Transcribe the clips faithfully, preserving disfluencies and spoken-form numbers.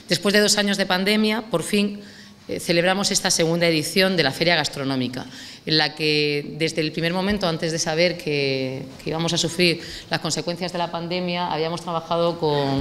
Después de dos años de pandemia, por fin, eh, celebramos esta segunda edición de la Feria Gastronómica, en la que desde el primer momento, antes de saber que, que íbamos a sufrir las consecuencias de la pandemia, habíamos trabajado con,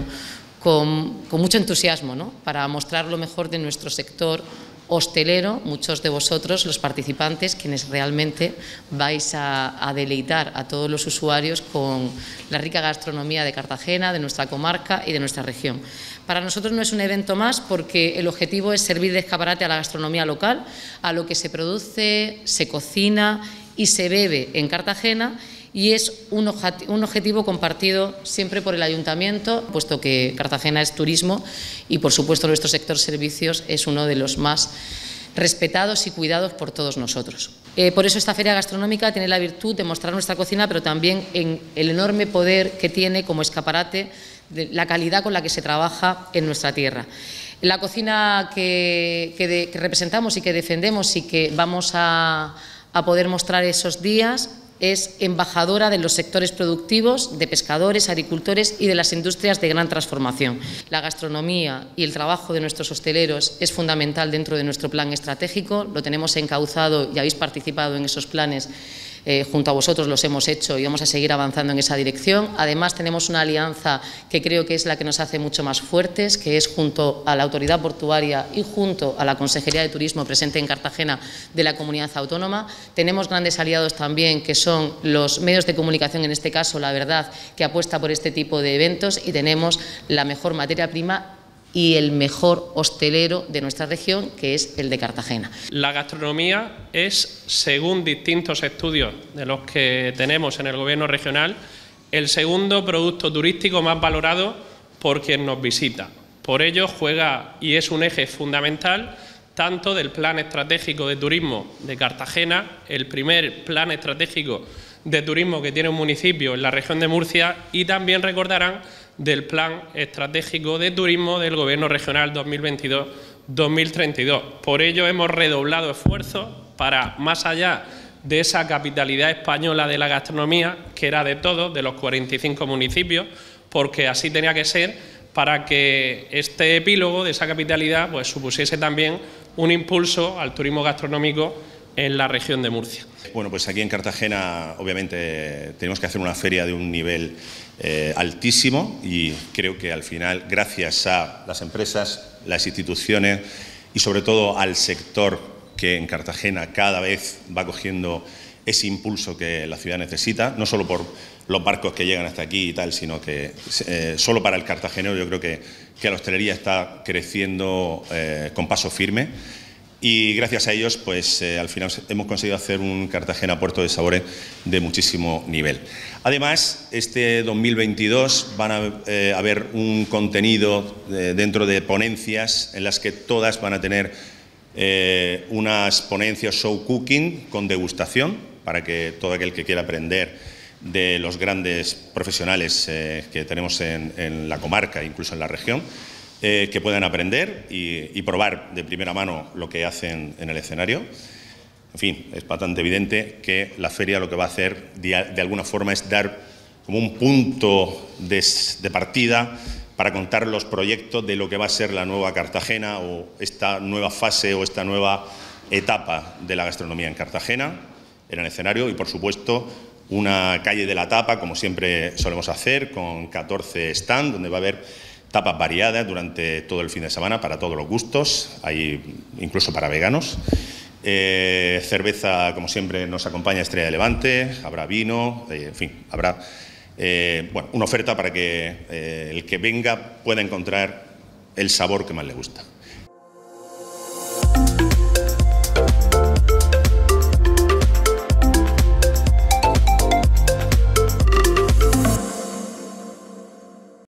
con, con mucho entusiasmo, ¿no?, para mostrar lo mejor de nuestro sector hostelero, muchos de vosotros, los participantes, quienes realmente vais a, a deleitar a todos los usuarios con la rica gastronomía de Cartagena, de nuestra comarca y de nuestra región. Para nosotros no es un evento más, porque el objetivo es servir de escaparate a la gastronomía local, a lo que se produce, se cocina y se bebe en Cartagena, y es un, un objetivo compartido siempre por el Ayuntamiento, puesto que Cartagena es turismo y, por supuesto, nuestro sector servicios es uno de los más respetados y cuidados por todos nosotros. Eh, por eso esta feria gastronómica tiene la virtud de mostrar nuestra cocina, pero también en el enorme poder que tiene como escaparate de la calidad con la que se trabaja en nuestra tierra. La cocina que, que, de, que representamos y que defendemos y que vamos a, a poder mostrar esos días es embajadora de los sectores productivos, de pescadores, agricultores y de las industrias de gran transformación. La gastronomía y el trabajo de nuestros hosteleros es fundamental dentro de nuestro plan estratégico, lo tenemos encauzado y habéis participado en esos planes. Eh, junto a vosotros los hemos hecho y vamos a seguir avanzando en esa dirección. Además, tenemos una alianza que creo que es la que nos hace mucho más fuertes, que es junto a la Autoridad Portuaria y junto a la Consejería de Turismo presente en Cartagena de la Comunidad Autónoma. Tenemos grandes aliados también, que son los medios de comunicación, en este caso La Verdad, que apuesta por este tipo de eventos, y tenemos la mejor materia prima y el mejor hostelero de nuestra región, que es el de Cartagena. La gastronomía es, según distintos estudios de los que tenemos en el Gobierno regional, el segundo producto turístico más valorado por quien nos visita. Por ello juega y es un eje fundamental tanto del Plan Estratégico de Turismo de Cartagena, el primer plan estratégico de turismo que tiene un municipio en la región de Murcia, y también recordarán del Plan Estratégico de Turismo del Gobierno regional dos mil veintidós dos mil treinta y dos. Por ello hemos redoblado esfuerzos para, más allá de esa capitalidad española de la gastronomía, que era de todos, de los cuarenta y cinco municipios, porque así tenía que ser, para que este epílogo de esa capitalidad pues supusiese también un impulso al turismo gastronómico en la región de Murcia. Bueno, pues aquí en Cartagena obviamente tenemos que hacer una feria de un nivel eh, altísimo, y creo que al final, gracias a las empresas, las instituciones y sobre todo al sector, que en Cartagena cada vez va cogiendo ese impulso que la ciudad necesita, no solo por los barcos que llegan hasta aquí y tal, sino que eh, solo para el cartagenero yo creo que, que la hostelería está creciendo eh, con paso firme. Y gracias a ellos, pues eh, al final hemos conseguido hacer un Cartagena Puerto de Sabores de muchísimo nivel. Además, este dos mil veintidós van a eh, haber un contenido eh, dentro de ponencias en las que todas van a tener eh, unas ponencias show cooking con degustación, para que todo aquel que quiera aprender de los grandes profesionales eh, que tenemos en, en la comarca, incluso en la región, Eh, que puedan aprender y, y probar de primera mano lo que hacen en el escenario. En fin, es bastante evidente que la feria lo que va a hacer de, de alguna forma es dar como un punto de, de partida para contar los proyectos de lo que va a ser la nueva Cartagena, o esta nueva fase o esta nueva etapa de la gastronomía en Cartagena, en el escenario, y por supuesto una calle de la tapa, como siempre solemos hacer, con catorce stands, donde va a haber tapas variadas durante todo el fin de semana para todos los gustos, hay incluso para veganos. Eh, cerveza, como siempre, nos acompaña Estrella de Levante, habrá vino, eh, en fin, habrá eh, bueno, una oferta para que eh, el que venga pueda encontrar el sabor que más le gusta.